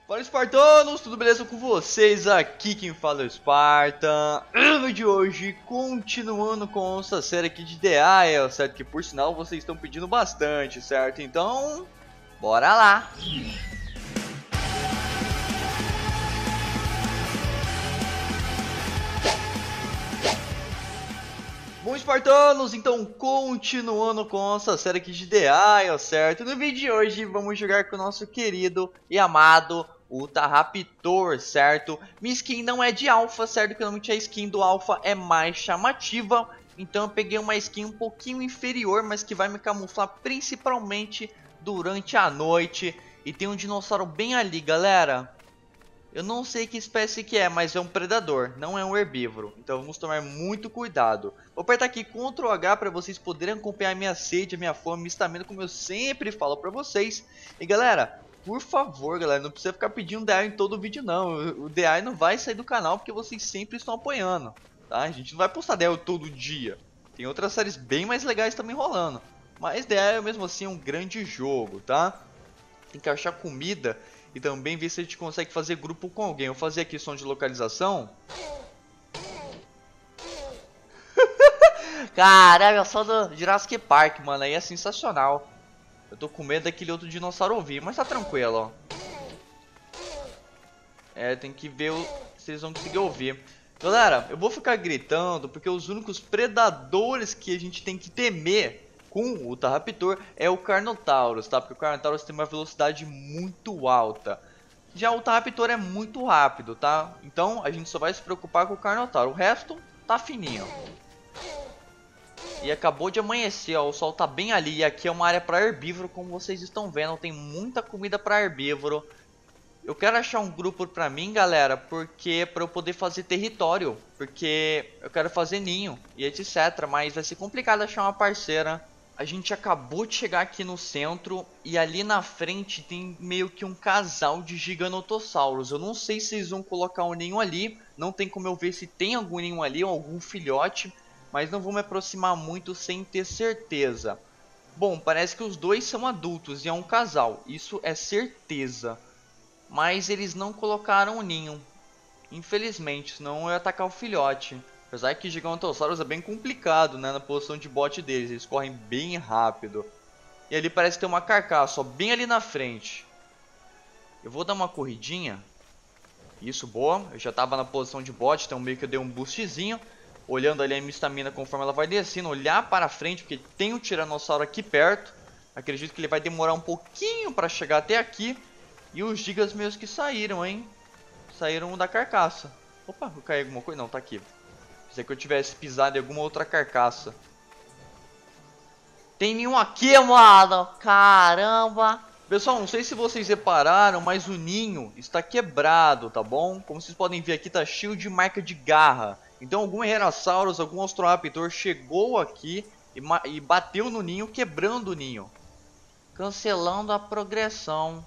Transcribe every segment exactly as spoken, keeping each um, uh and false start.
Fala, espartanos, tudo beleza com vocês? Aqui quem fala é o Spartan. No vídeo de hoje, continuando com essa série aqui de The Isle, certo? Que por sinal vocês estão pedindo bastante, certo? Então, bora lá! Bom, espartanos, então continuando com essa série aqui de The Isle, certo? No vídeo de hoje vamos jogar com o nosso querido e amado Utahraptor, certo? Minha skin não é de alfa, certo? Porque normalmente a skin do alfa é mais chamativa. Então eu peguei uma skin um pouquinho inferior, mas que vai me camuflar principalmente durante a noite. E tem um dinossauro bem ali, galera. Eu não sei que espécie que é, mas é um predador, não é um herbívoro. Então vamos tomar muito cuidado. Vou apertar aqui control H para vocês poderem acompanhar a minha sede, a minha fome, minha estamina, como eu sempre falo para vocês. E galera, por favor, galera, não precisa ficar pedindo D A em todo vídeo não. O D A não vai sair do canal porque vocês sempre estão apoiando, tá? A gente não vai postar D A todo dia. Tem outras séries bem mais legais também rolando. Mas D A mesmo assim é um grande jogo, tá? Tem que achar comida e também ver se a gente consegue fazer grupo com alguém. Eu vou fazer aqui som de localização. Caralho, eu sou do Jurassic Park, mano. Aí é sensacional. Eu tô com medo daquele outro dinossauro ouvir, mas tá tranquilo, ó. É, tem que ver o... se eles vão conseguir ouvir. Galera, eu vou ficar gritando porque os únicos predadores que a gente tem que temer com o Utahraptor é o Carnotaurus, tá? Porque o Carnotaurus tem uma velocidade muito alta. Já o Utahraptor é muito rápido, tá? Então a gente só vai se preocupar com o Carnotaurus. O resto tá fininho. E acabou de amanhecer, ó. O sol tá bem ali. E aqui é uma área para herbívoro, como vocês estão vendo. Tem muita comida para herbívoro. Eu quero achar um grupo pra mim, galera, porque para eu poder fazer território. Porque eu quero fazer ninho e etcétera. Mas vai ser complicado achar uma parceira. A gente acabou de chegar aqui no centro e ali na frente tem meio que um casal de giganotossauros. Eu não sei se eles vão colocar um ninho ali, não tem como eu ver se tem algum ninho ali ou algum filhote, mas não vou me aproximar muito sem ter certeza. Bom, parece que os dois são adultos e é um casal, isso é certeza. Mas eles não colocaram um ninho, infelizmente, senão eu ia atacar o filhote. Apesar que Giganotossauros é bem complicado, né, na posição de bote deles, eles correm bem rápido. E ali parece ter uma carcaça, ó, bem ali na frente. Eu vou dar uma corridinha. Isso, boa. Eu já tava na posição de bote, então meio que eu dei um boostzinho. Olhando ali a minha estamina conforme ela vai descendo, olhar para frente, porque tem um Tiranossauro aqui perto. Acredito que ele vai demorar um pouquinho para chegar até aqui. E os gigas meus que saíram, hein. Saíram da carcaça. Opa, eu caí alguma coisa? Não, tá aqui. Se que eu tivesse pisado em alguma outra carcaça. Tem nenhum aqui, mano. Caramba. Pessoal, não sei se vocês repararam, mas o ninho está quebrado, tá bom? Como vocês podem ver aqui, tá cheio de marca de garra. Então algum Herrasaurus, algum Austroraptor chegou aqui e, e bateu no ninho, quebrando o ninho. Cancelando a progressão.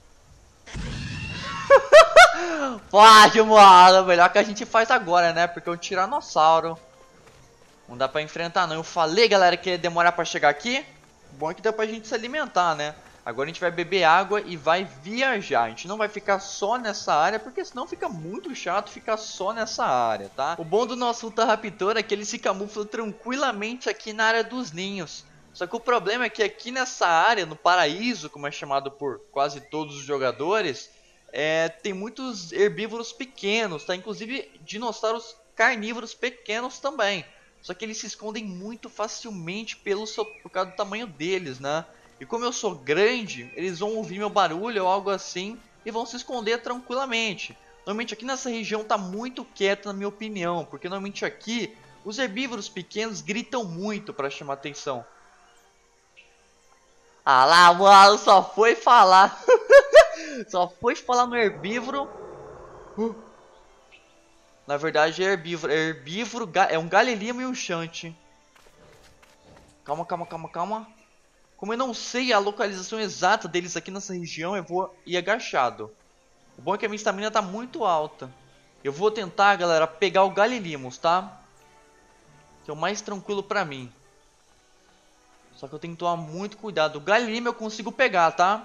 Pode, mano, melhor que a gente faz agora, né? Porque é um tiranossauro. Não dá pra enfrentar, não. Eu falei, galera, que ia demorar pra chegar aqui. Bom é que dá pra gente se alimentar, né? Agora a gente vai beber água e vai viajar. A gente não vai ficar só nessa área, porque senão fica muito chato ficar só nessa área, tá? O bom do nosso Utahraptor é que ele se camufla tranquilamente aqui na área dos ninhos. Só que o problema é que aqui nessa área, no paraíso, como é chamado por quase todos os jogadores... É, tem muitos herbívoros pequenos, tá? Inclusive dinossauros carnívoros pequenos também. Só que eles se escondem muito facilmente pelo seu, por causa do tamanho deles, né? E como eu sou grande, eles vão ouvir meu barulho ou algo assim e vão se esconder tranquilamente. Normalmente aqui nessa região tá muito quieto, na minha opinião, porque normalmente aqui os herbívoros pequenos gritam muito para chamar atenção. Ah lá, mano, só foi falar. Só foi falar no herbívoro. Uh. Na verdade é herbívoro. É herbívoro, é um galelimo e um chante. Calma, calma, calma, calma. Como eu não sei a localização exata deles aqui nessa região, eu vou ir agachado. O bom é que a minha estamina tá muito alta. Eu vou tentar, galera, pegar o Galilimos, tá? Que é o mais tranquilo pra mim. Só que eu tenho que tomar muito cuidado. O Galilimos eu consigo pegar, tá?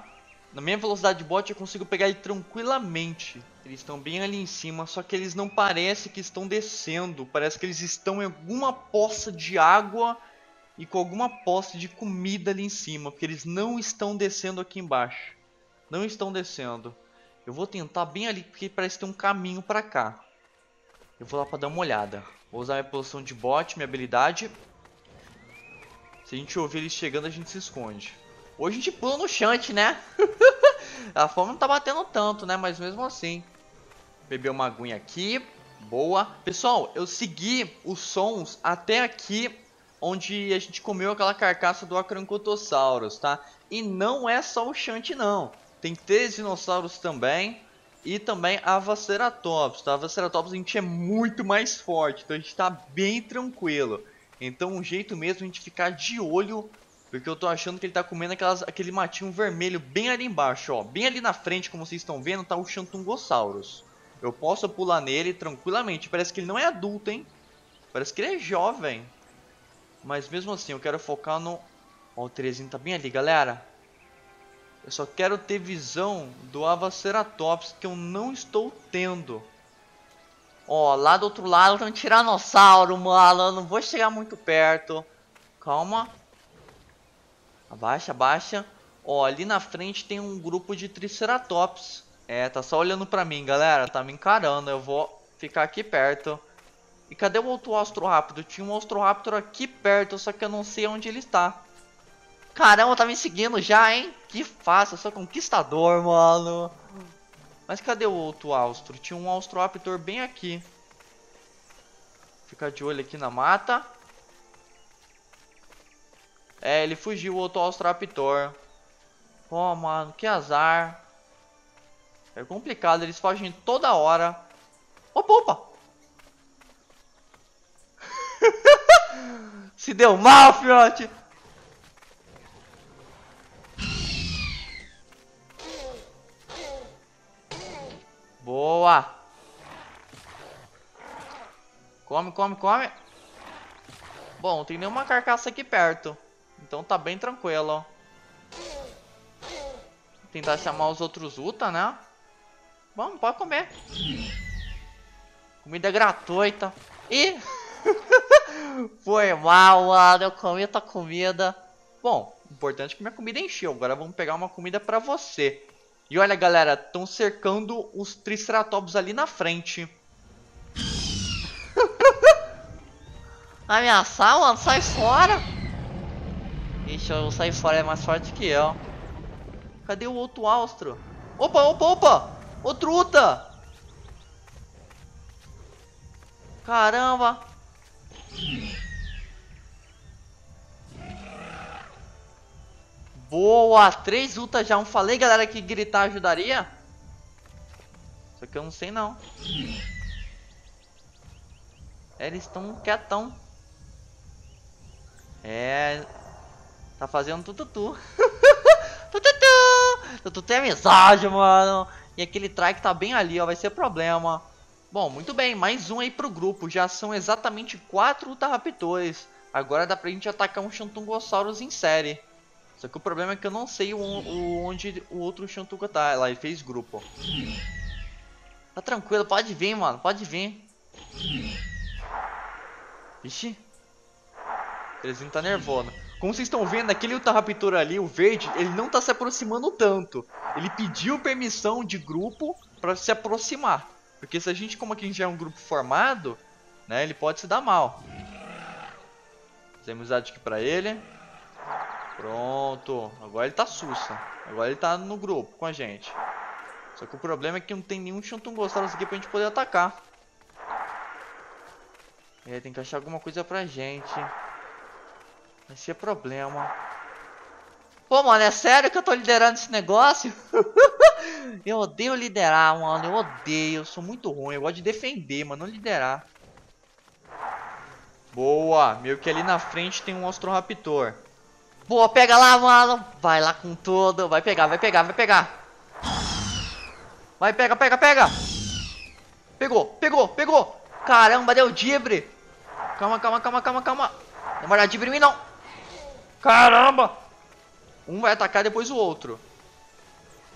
Na minha velocidade de bot eu consigo pegar ele tranquilamente. Eles estão bem ali em cima, só que eles não parecem que estão descendo. Parece que eles estão em alguma poça de água e com alguma poça de comida ali em cima. Porque eles não estão descendo aqui embaixo. Não estão descendo. Eu vou tentar bem ali, porque parece ter um caminho pra cá. Eu vou lá pra dar uma olhada. Vou usar minha posição de bot, minha habilidade. Se a gente ouvir eles chegando, a gente se esconde. Hoje a gente pula no chante, né? A fome não tá batendo tanto, né? Mas mesmo assim. Beber uma aguinha aqui. Boa. Pessoal, eu segui os sons até aqui, onde a gente comeu aquela carcaça do Acrancotossauros, tá? E não é só o chante, não. Tem três dinossauros também. E também a Vaceratops, tá? A Vaceratops a gente é muito mais forte, então a gente tá bem tranquilo. Então um jeito mesmo é a gente ficar de olho, porque eu tô achando que ele tá comendo aquelas, aquele matinho vermelho bem ali embaixo, ó. Bem ali na frente, como vocês estão vendo, tá o Xantungossaurus. Eu posso pular nele tranquilamente. Parece que ele não é adulto, hein? Parece que ele é jovem. Mas mesmo assim, eu quero focar no... Ó, o Terezinho tá bem ali, galera. Eu só quero ter visão do Avaceratops, que eu não estou tendo. Ó, lá do outro lado tem um Tiranossauro, mano. Eu não vou chegar muito perto. Calma. Abaixa, abaixa. Ó, ali na frente tem um grupo de Triceratops. É, tá só olhando pra mim, galera. Tá me encarando. Eu vou ficar aqui perto. E cadê o outro Austroraptor? Tinha um Austroraptor aqui perto, só que eu não sei onde ele está. Caramba, tá me seguindo já, hein? Que fácil, eu sou conquistador, mano. Mas cadê o outro Austro? Tinha um Austroraptor bem aqui. Ficar de olho aqui na mata. É, ele fugiu, o outro Austroraptor. Pô, mano, que azar. É complicado, eles fogem toda hora. Opa, opa! Se deu mal, fiote! Boa! Come, come, come. Bom, não tem nenhuma carcaça aqui perto. Então tá bem tranquilo. Tentar chamar os outros Uta, né? Vamos, pode comer. Comida gratuita. Ih! Foi mal, mano. Eu comi tua comida. Bom, importante é que minha comida encheu. Agora vamos pegar uma comida pra você. E olha, galera, estão cercando os Triceratops ali na frente. Ameaçar, mano? Sai fora! Ixi, eu sair fora é mais forte que eu. Cadê o outro Austro? Opa, opa, opa! Outro Uta! Caramba! Boa! Três Uta já. Não falei, galera, que gritar ajudaria? Só que eu não sei, não. É, eles estão quietão. É... Tá fazendo tututu. Tututu! Tututu é amizade, mano. E aquele trike tá bem ali, ó. Vai ser problema. Bom, muito bem. Mais um aí pro grupo. Já são exatamente quatro Utahraptors. Agora dá pra gente atacar um Xantungossaurus em série. Só que o problema é que eu não sei o, o, onde o outro Xantuga tá. Lá, ele fez grupo. Tá tranquilo, pode vir, mano. Pode vir. Vixe. O Terezinho tá nervoso. Como vocês estão vendo, aquele Utahraptor ali, o verde, ele não tá se aproximando tanto. Ele pediu permissão de grupo pra se aproximar. Porque se a gente, como aqui já é um grupo formado, né, ele pode se dar mal. Fazer amizade aqui pra ele. Pronto. Agora ele tá sussa. Agora ele tá no grupo com a gente. Só que o problema é que não tem nenhum Xantungossaurus aqui pra gente poder atacar. É, tem que achar alguma coisa pra gente. Vai ser problema. Pô, mano, é sério que eu tô liderando esse negócio? Eu odeio liderar, mano. Eu odeio. Eu sou muito ruim. Eu gosto de defender, mas não liderar. Boa. Meio que ali na frente tem um Austroraptor. Boa, pega lá, mano. Vai lá com tudo. Vai pegar, vai pegar, vai pegar. Vai, pega, pega, pega. Pegou, pegou, pegou. Caramba, deu dibre. Calma, calma, calma, calma, calma. Não vai dar dibre em mim, não. Caramba. Um vai atacar depois o outro.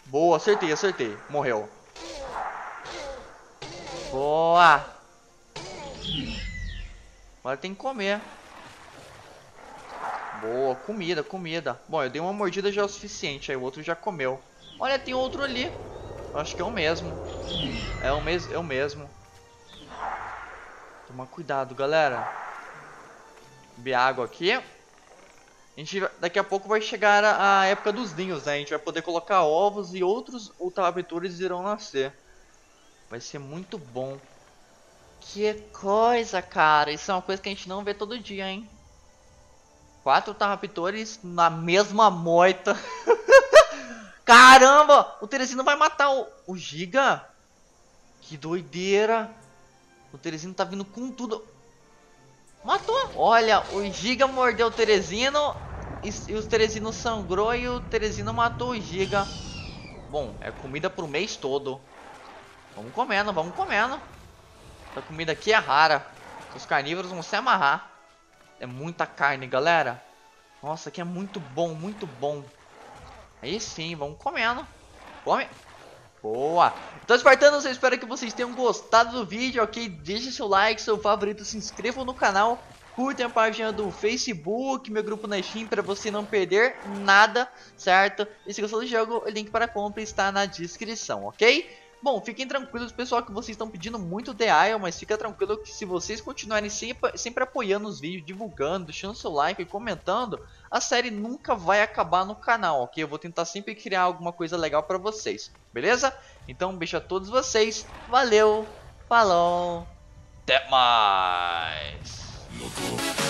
Boa, acertei, acertei. Morreu. Boa. Agora tem que comer. Boa, comida, comida. Bom, eu dei uma mordida já é o suficiente. Aí o outro já comeu. Olha, tem outro ali. Acho que é o mesmo. É o, mes é o mesmo. Toma cuidado, galera. Beber água aqui. A gente, daqui a pouco vai chegar a, a época dos ninhos, né? A gente vai poder colocar ovos e outros ultraraptores irão nascer. Vai ser muito bom. Que coisa, cara. Isso é uma coisa que a gente não vê todo dia, hein? Quatro ultraraptores na mesma moita. Caramba! O Teresino vai matar o, o Giga? Que doideira. O Teresino tá vindo com tudo. Matou. Olha, o Giga mordeu o Teresino. E, e o Teresino sangrou e o Teresino matou o Giga. Bom, é comida pro mês todo. Vamos comendo, vamos comendo. Essa comida aqui é rara. Os carnívoros vão se amarrar. É muita carne, galera. Nossa, aqui é muito bom, muito bom. Aí sim, vamos comendo. Come. Boa. Então, espartanos, eu espero que vocês tenham gostado do vídeo, ok? Deixe seu like, seu favorito, se inscrevam no canal. Curtem a página do Facebook, meu grupo na Steam, para você não perder nada, certo? E se gostou do jogo, o link para a compra está na descrição, ok? Bom, fiquem tranquilos, pessoal, que vocês estão pedindo muito The Isle, mas fica tranquilo que se vocês continuarem sempre, sempre apoiando os vídeos, divulgando, deixando seu like e comentando, a série nunca vai acabar no canal, ok? Eu vou tentar sempre criar alguma coisa legal pra vocês, beleza? Então, um beijo a todos vocês, valeu, falou, até mais!